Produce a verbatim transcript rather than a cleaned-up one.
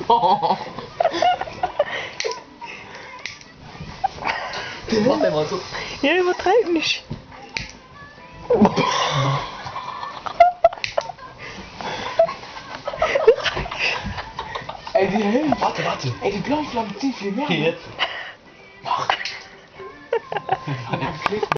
Mach den mal so. Ja, übertreib nicht. Ey, die Helm. Warte, warte. Ey, die blauen Flammen ziehen viel mehr. Jetzt. Mach.